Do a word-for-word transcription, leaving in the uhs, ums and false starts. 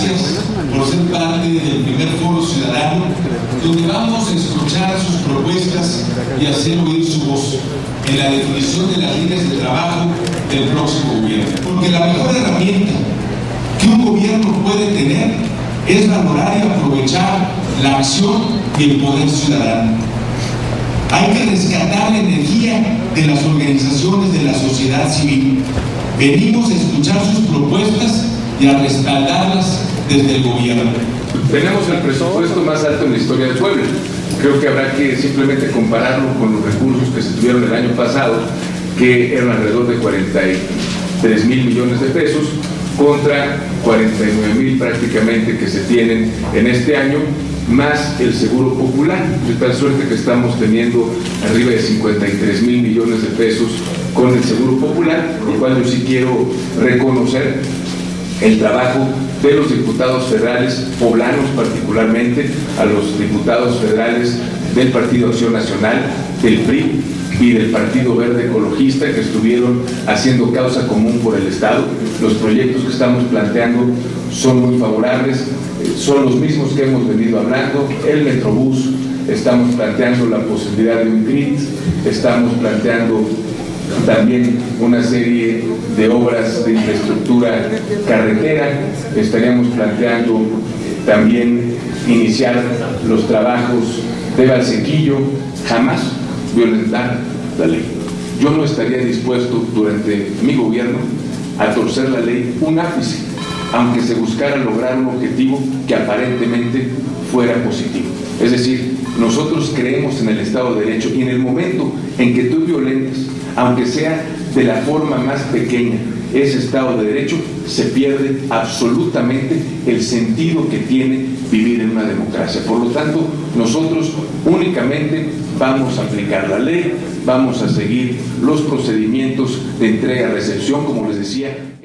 gracias por ser parte del primer Foro Ciudadano, donde vamos a escuchar sus propuestas y hacer oír su voz en la definición de las líneas de trabajo del próximo gobierno. Porque la mejor herramienta que un gobierno puede tener es valorar y aprovechar la acción y el poder ciudadano. Hay que rescatar la energía de las organizaciones de la sociedad civil. Venimos a escuchar sus propuestas y a respaldarlas desde el gobierno. Tenemos el presupuesto más alto en la historia de Puebla. Creo que habrá que simplemente compararlo con los recursos que se tuvieron el año pasado, que eran alrededor de cuarenta y tres mil millones de pesos, contra cuarenta y nueve mil prácticamente que se tienen en este año, más el Seguro Popular, de tal suerte que estamos teniendo arriba de cincuenta y tres mil millones de pesos con el Seguro Popular, por lo cual yo sí quiero reconocer el trabajo de los diputados federales poblanos, particularmente a los diputados federales del Partido Acción Nacional, del P R I y del Partido Verde Ecologista, que estuvieron haciendo causa común por el Estado. Los proyectos que estamos planteando son muy favorables, son los mismos que hemos venido hablando. El Metrobús, estamos planteando la posibilidad de un C R I T, estamos planteando también una serie de obras de infraestructura carretera, estaríamos planteando también iniciar los trabajos de Valsequillo, jamás violentar la ley. Yo no estaría dispuesto durante mi gobierno a torcer la ley un ápice, aunque se buscara lograr un objetivo que aparentemente fuera positivo. Es decir, nosotros creemos en el Estado de Derecho, y en el momento en que tú violentas, aunque sea de la forma más pequeña, ese Estado de Derecho, se pierde absolutamente el sentido que tiene vivir en una democracia. Por lo tanto, nosotros únicamente vamos a aplicar la ley, vamos a seguir los procedimientos de entrega-recepción, como les decía.